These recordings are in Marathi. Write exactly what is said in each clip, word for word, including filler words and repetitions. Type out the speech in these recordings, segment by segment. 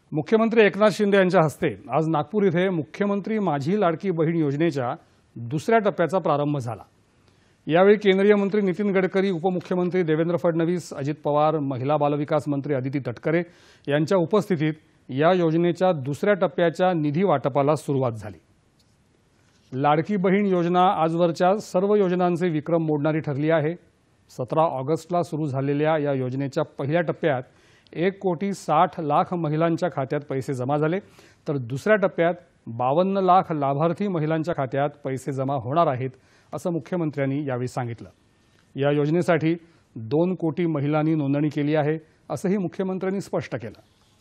मुख्यमंत्री एकनाथ शिंदे यांच्या हस्ते आज नागपूर इथे मुख्यमंत्री माझी लाडकी बहीण योजनेच्या दुसऱ्या टप्प्याचा प्रारंभ झाला। यावेळी केंद्रीय मंत्री नितीन गडकरी, उपमुख्यमंत्री देवेंद्र फडणवीस, अजित पवार, महिला बालविकास मंत्री अदिती तटकरे यांच्या उपस्थितीत या योजनेच्या दुसऱ्या टप्प्याच्या निधी वाटपाला सुरुवात झाली। लाडकी बहीण योजना आजवरच्या सर्व योजनांचे विक्रम मोडणारी ठरली आहे। सतरा ऑगस्टला सुरू झालेल्या या योजनेच्या पहिल्या टप्प्यात एक कोटी साठ लाख महिलांच्या खात्यात पैसे जमा झाले, तर दुसऱ्या टप्प्यात बावन्न लाख लाभार्थी महिलांच्या खात्यात पैसे जमा होणार आहेत, असं मुख्यमंत्र्यांनी यावेळी सांगितलं। या योजनेसाठी दोन कोटी महिलांनी नोंदणी केली आहे, असंही मुख्यमंत्र्यांनी स्पष्ट केलं।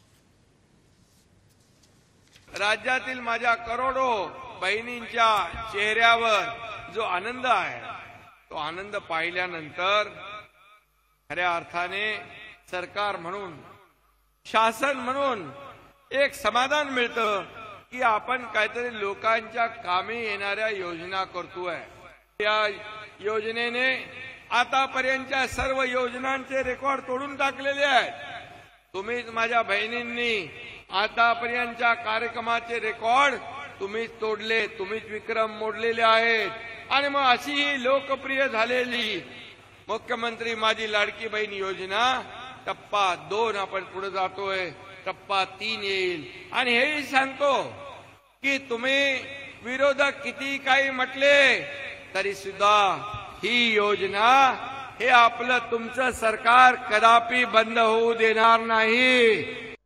राज्यातील माझ्या करोडो बहिणींच्या चेहऱ्यावर जो आनंद आहे, तो आनंद पाहिल्यानंतर खऱ्या अर्थाने सरकार म्हणून, शासन म्हणून एक समाधान मिळतं की आपण काहीतरी लोकांच्या कामी येणाऱ्या योजना करतोय। या योजनेने आतापर्यंतच्या सर्व योजनांचे रेकॉर्ड तोडून टाकलेले आहेत। तुम्हीच माझ्या बहिणींनी आतापर्यंतच्या कार्यक्रमाचे रेकॉर्ड तुम्हीच तोडले, तुम्हीच विक्रम मोडलेले आहेत। आणि मग अशी ही लोकप्रिय झालेली मुख्यमंत्री माझी लाडकी बहीण योजना टप्पा दोन आपण पुढे जातोय, टप्पा तीन येईल। आणि हेही सांगतो की तुम्ही विरोधक किती काही म्हटले तरी सुद्धा ही योजना, हे आपलं तुमचं सरकार कदापि बंद होऊ देणार नाही।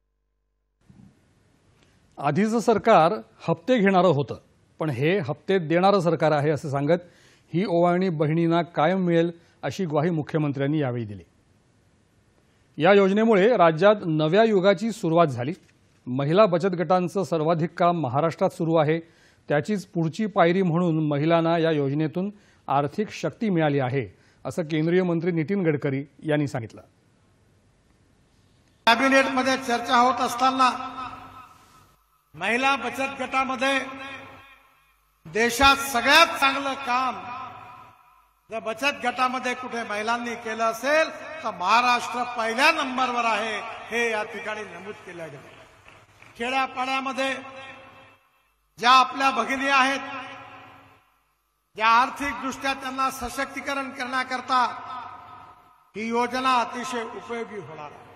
आधीचं सरकार हप्ते घेणारं होतं, पण हे हप्ते देणारं सरकार आहे असं सांगत ही ओवाळणी बहिणींना कायम मिळेल अशी ग्वाही मुख्यमंत्र्यांनी यावेळी दिली। या योजनेमुळे राज्यात नव्या युगाची सुरुवात झाली। महिला बचत गटांचं सर्वाधिक काम महाराष्ट्रात सुरू आहे, त्याचीच पुढची पायरी म्हणून महिलांना या योजनेतून आर्थिक शक्ती मिळाली आहे, असं केंद्रीय मंत्री नितीन गडकरी यांनी सांगितलं। कॅबिनेटमध्ये चर्चा होत असताना महिला बचत गटामध्ये देशात सगळ्यात चांगलं काम जर बचत गटामध्ये कुठे महिलांनी केलं असेल तर महाराष्ट्र पहिल्या नंबरवर आहे, हे या ठिकाणी नमूद केलं गेलं। खेड्यापाड्यामध्ये ज्या आपल्या भगिनी आहेत, ज्या आर्थिकदृष्ट्या त्यांना सशक्तीकरण करण्याकरता ही योजना अतिशय उपयोगी होणार आहे।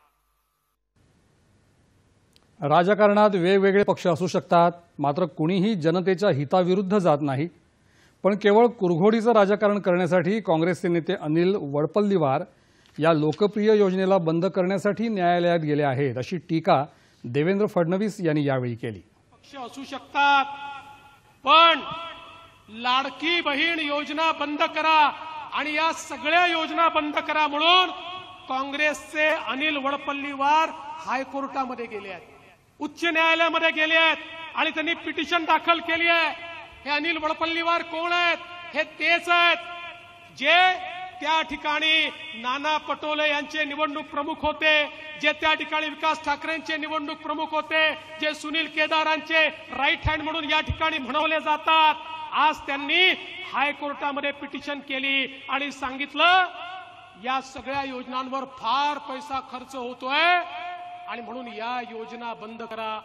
राजकारणात वेगवेगळे पक्ष असू शकतात, मात्र कुणीही जनतेच्या हिताविरुद्ध जात नाही। पण केवळ कुरघोडीचं राजकारण करण्यासाठी काँग्रेसचे नेते अनिल वडपल्लीवार या लोकप्रिय योजनेला बंद करण्यासाठी न्यायालयात गेले आहेत, अशी टीका देवेंद्र फडणवीस यांनी यावेळी केली। पक्ष असू शकतात, पण लाडकी बहीण योजना बंद करा आणि या सगळ्या योजना बंद करा म्हणून काँग्रेसचे अनिल वडपल्लीवार हायकोर्टामध्ये गेले आहेत, उच्च न्यायालयामध्ये गेले आहेत आणि त्यांनी पिटिशन दाखल केली आहे। हे अनिल वडपल्लीवार कोण आहेत? हे तेच आहेत जे त्या ठिकाणी नाना पटोले यांचे निवडणूक प्रमुख होते, जे त्या ठिकाणी विकास ठाकरेंचे निवडणूक प्रमुख होते, जे सुनील केदारांचे राईट हँड म्हणून या ठिकाणी म्हणवले जातात। आज त्यांनी हायकोर्टामध्ये पिटिशन केली आणि सांगितलं या सगळ्या योजनांवर फार पैसा खर्च होतोय आणि म्हणून या योजना बंद करा।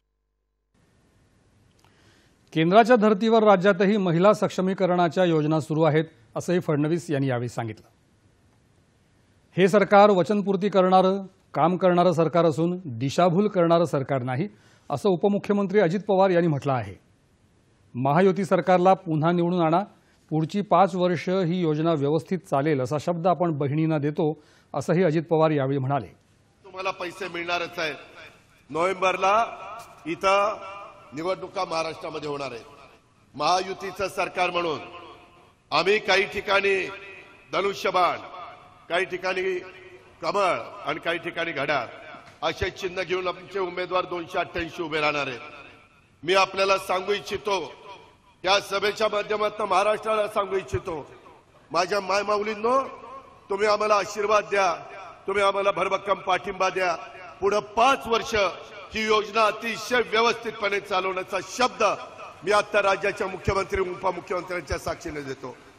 केंद्राच्या धर्तीवर राज्यातही महिला सक्षमीकरणाच्या योजना सुरू आहेत, असंही फडणवीस यांनी यावेळी सांगितलं। हे सरकार वचनपूर्ती करणारं, काम करणारं सरकार असून दिशाभूल करणारं सरकार नाही, असं उपमुख्यमंत्री अजित पवार यांनी म्हटलं आहे। महायुती सरकारला पुन्हा निवडून आणा, पुढची पाच वर्ष ही योजना व्यवस्थित चालेल असा शब्द आपण बहिणींना देतो, असंही अजित पवार यावेळी म्हणाले। तुम्हाला पैसे मिळणारच आहेत। नोव्हेंबरला इथं निवडणुका महाराष्ट्रामध्ये होणार आहे। महायुतीचं सरकार म्हणून आम्ही काही ठिकाणी धनुष्यबाण, काही ठिकाणी कमळ आणि काही ठिकाणी घड्याळ असे चिन्ह घेऊन आमचे उमेदवार दोनशे अठ्ठ्याऐंशी उभे राहणार आहेत। मी आपल्याला सांगू इच्छितो, या सभेच्या माध्यमातून महाराष्ट्राला सांगू इच्छितो, माझ्या मायमाऊलींनो, तुम्ही आम्हाला आशीर्वाद द्या, तुम्ही आम्हाला भरभक्कम पाठिंबा द्या। पुढे पाच वर्ष ही योजना अतिशय व्यवस्थितपणे चालवण्याचा शब्द मी आता राज्याच्या मुख्यमंत्री उपमुख्यमंत्र्यांच्या साक्षीने देतो।